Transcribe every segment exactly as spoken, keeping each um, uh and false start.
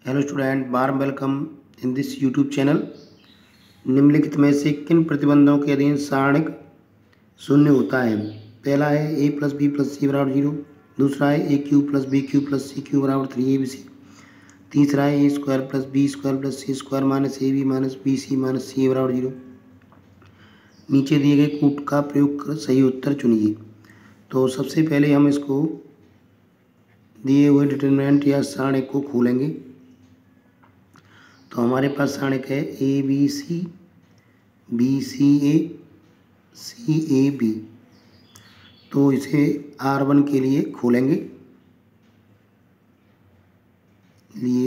Hello student, warm welcome in this YouTube channel. निम्नलिखित में से किन प्रतिबंधों के अधीन सारणिक शून्य होता है? पहला है A plus B plus C बराबर जीरो। दूसरा है A cube plus B cube plus C cube बराबर थ्री ए बी सी। तीसरा है A square plus B square plus C square minus A B minus B C minus C A बराबर zero. नीचे दिए गए कूट का प्रयोग कर सही उत्तर चुनिए। तो सबसे पहले हम इसको दिए हुए डिटरमिनेंट या सारणिक को खोलेंगे। तो हमारे पास सारणिक है A B C B C A C A B. तो इसे आर वन के लिए खोलेंगे। लिए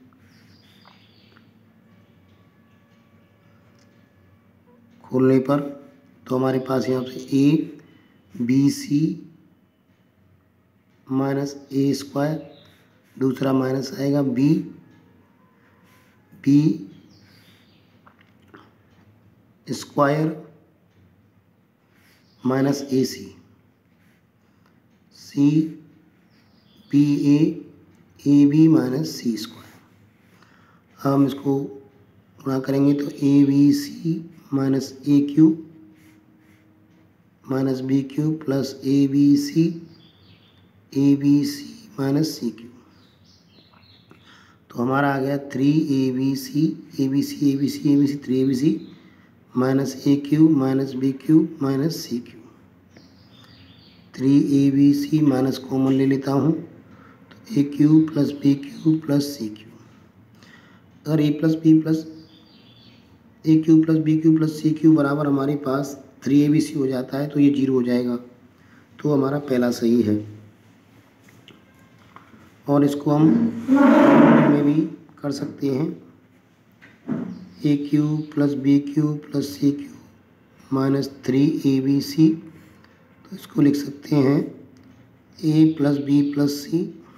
खोलने पर तो हमारे पास यहाँ से A B C minus A square, दूसरा माइनस आएगा B B square minus A C C B A A B minus C square. हम इसको गुणा करेंगे तो A B C minus A cube minus B cube plus A B C A B C minus C cube. तो हमारा आ गया three A B C A B C A B C A B C three A B C minus A cube minus B cube minus C cube. Three A B C minus common ले लेता हूँ तो A cube plus B cube plus C cube. अगर A plus B plus A cube plus B cube plus C cube बराबर हमारे पास three A B सी हो जाता है तो ये जीरो हो जाएगा। तो हमारा पहला सही है। और इसको हम में भी कर सकते हैं। A cube plus B cube plus C cube minus three A B C. तो इसको लिख सकते हैं A plus B plus C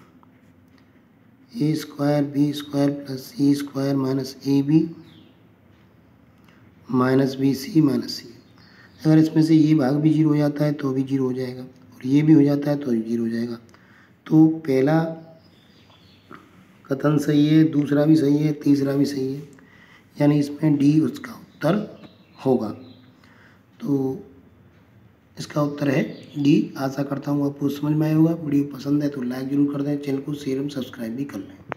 A square B square plus C square minus A B minus B C minus C. अगर इसमें से ये भाग भी जीरो हो जाता है तो भी जीरो हो जाएगा और ये भी हो जाता है तो भी जीरो हो जाएगा। तो पहला कथन सही है, दूसरा भी सही है, तीसरा भी सही है, यानी इसमें डी उसका उत्तर होगा। तो इसका उत्तर है डी। आशा करता हूँ आपको समझ में आया होगा। वीडियो पसंद है तो लाइक ज़रूर कर दें, चैनल को शेयर एवं सब्सक्राइब भी कर लें।